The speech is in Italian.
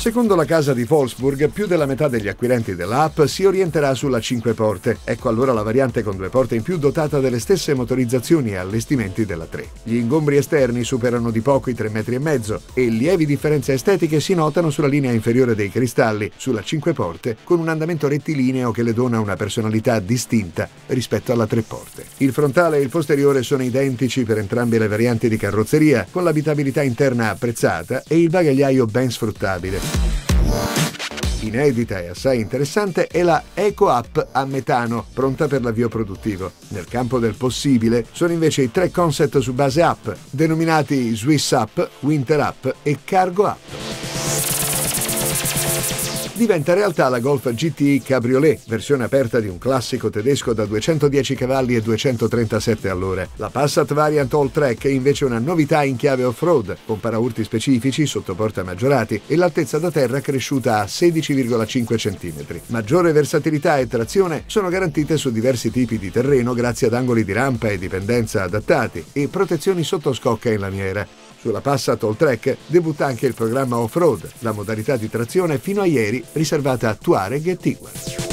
Secondo la casa di Wolfsburg, più della metà degli acquirenti dell'app si orienterà sulla 5 porte. Ecco allora la variante con 2 porte in più dotata delle stesse motorizzazioni e allestimenti della 3. Gli ingombri esterni superano di poco i 3,5 metri e lievi differenze estetiche si notano sulla linea inferiore dei cristalli, sulla 5 porte, con un andamento rettilineo che le dona una personalità distinta rispetto alla 3 porte. Il frontale e il posteriore sono identici per entrambe le varianti di carrozzeria, con l'abitabilità interna apprezzata e il bagagliaio ben sfruttabile. Inedita e assai interessante è la Eco App a metano, pronta per l'avvio produttivo. Nel campo del possibile sono invece i 3 concept su base app, denominati Swiss App, Winter App e Cargo App. Diventa realtà la Golf GTI Cabriolet, versione aperta di un classico tedesco da 210 cavalli e 237 all'ora. La Passat Variant All Track è invece una novità in chiave off-road, con paraurti specifici, sottoporta maggiorati e l'altezza da terra cresciuta a 16,5 cm. Maggiore versatilità e trazione sono garantite su diversi tipi di terreno grazie ad angoli di rampa e dipendenza adattati e protezioni sotto scocca in lamiera. Sulla Passat All Track debutta anche il programma off-road, la modalità di trazione fino a ieri riservata a Touareg e Tiguan.